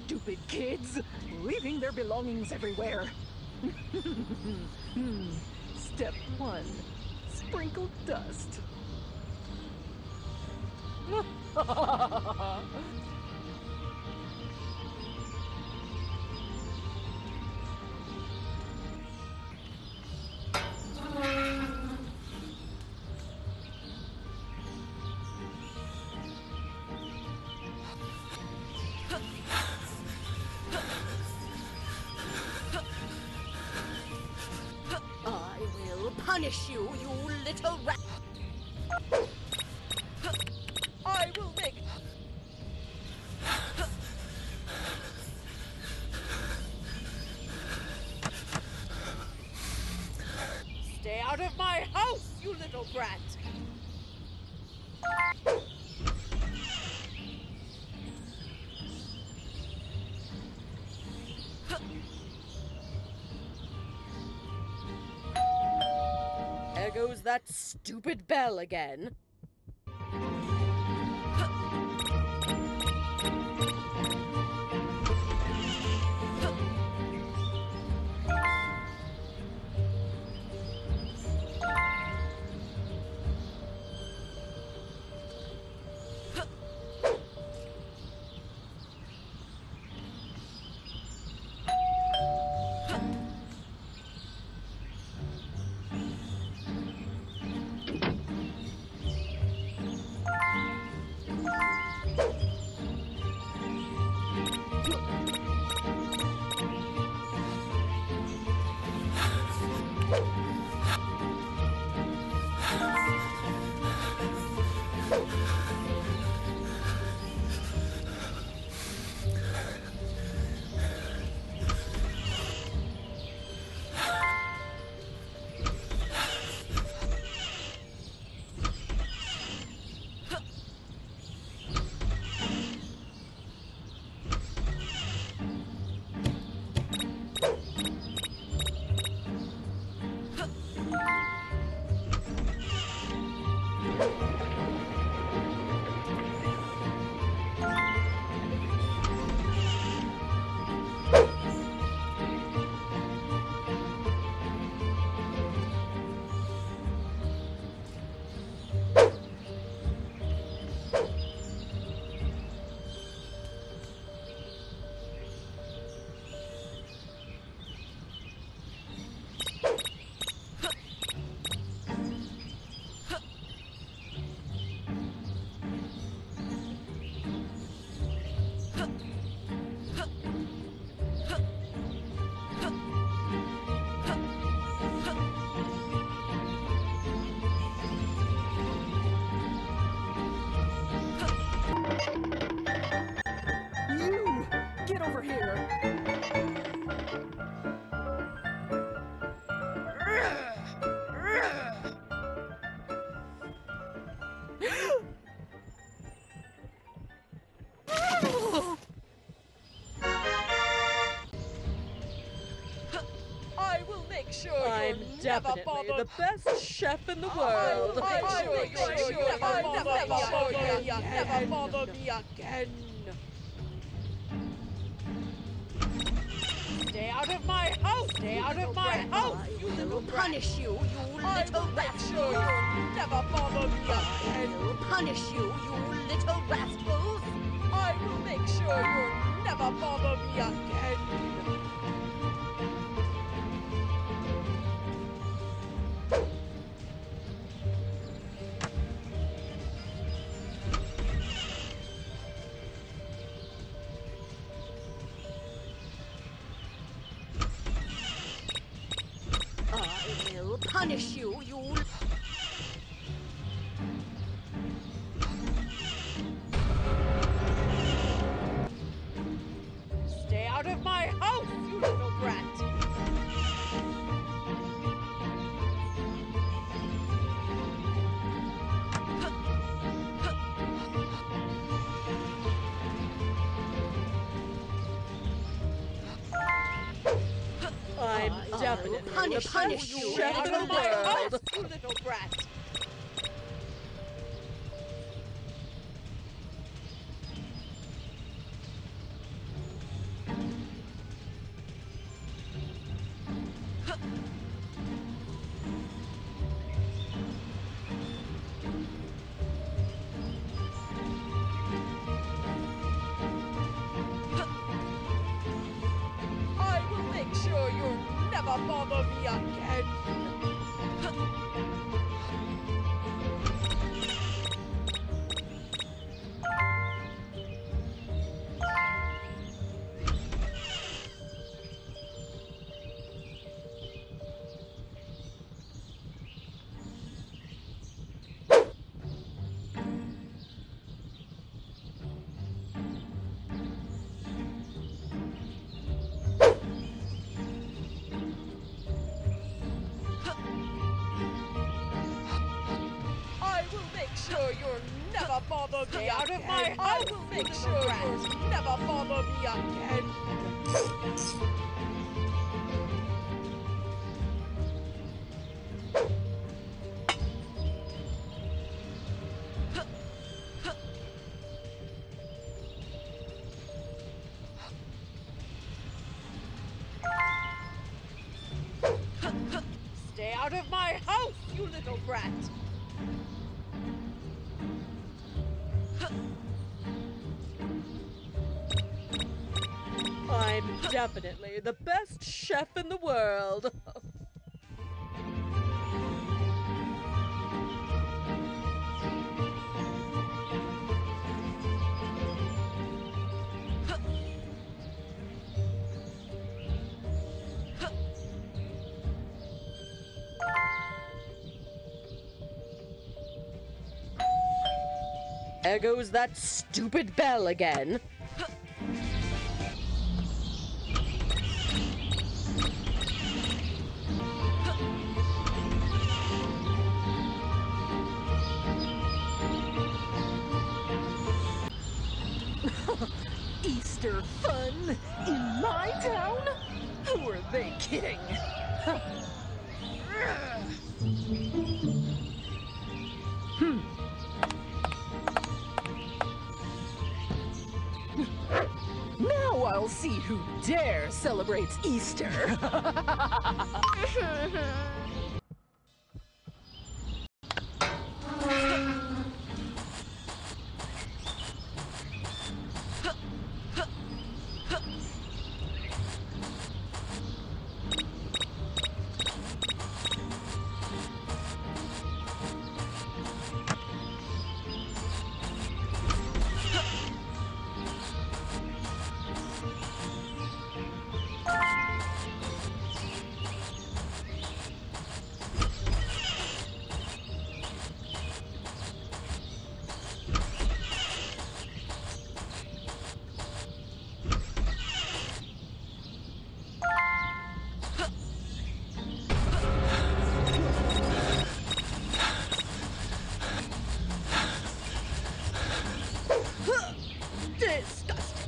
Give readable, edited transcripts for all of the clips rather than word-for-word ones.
Stupid kids, leaving their belongings everywhere. Step 1, sprinkle dust. I will punish you, you little rat. I will make... Stay out of my house, you little brat! There goes that stupid bell again. You! Get over here! I will make sure I'm you're definitely never bothered. the best chef in the world. I'm sure you'll never bother me again. Stay out of my house! Stay out of my house! You little punish you, you little rat! Sure you'll never bother me again. I will punish you, you little rascals! I will make sure you'll never bother me again. I will punish you, you... Stay out of my house, you little brat! I'm definitely the Punish best you, chef in the world. you little brat! never bother me again. I will make sure you'll never bother me out of my house. I will make sure you'll never bother me again. Stay out of my house, you little brat! I'm definitely the best chef in the world. There goes that stupid bell again. Easter fun in my town? Who are they kidding? Now I'll see who dare celebrates Easter. Disgusting.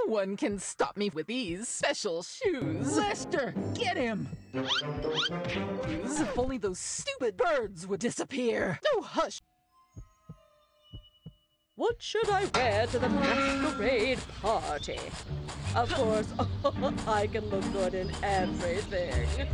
one can stop me with these special shoes. Lester, get him! If only those stupid birds would disappear. Oh, hush! What should I wear to the masquerade party? Of course, I can look good in everything.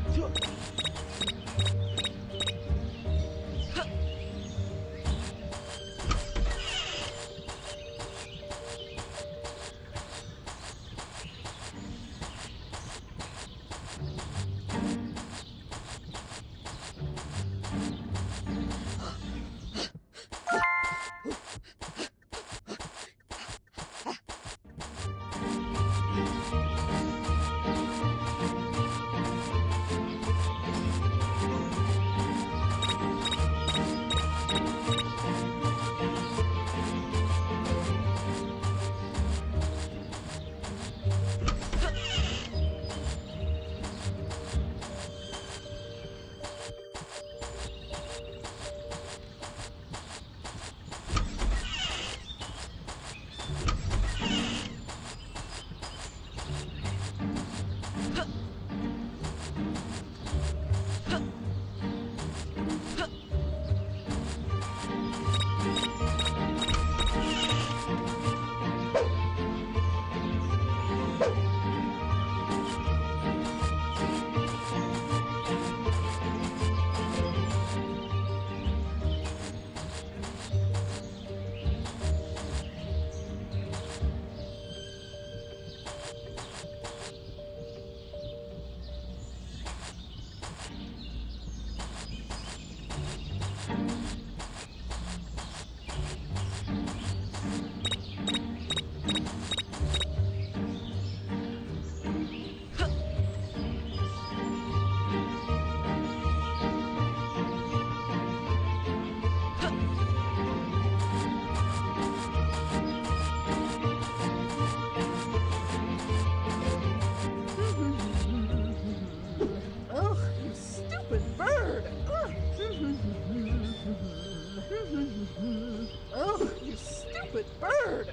Oh, you stupid bird!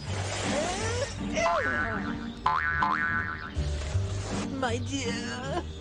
My dear.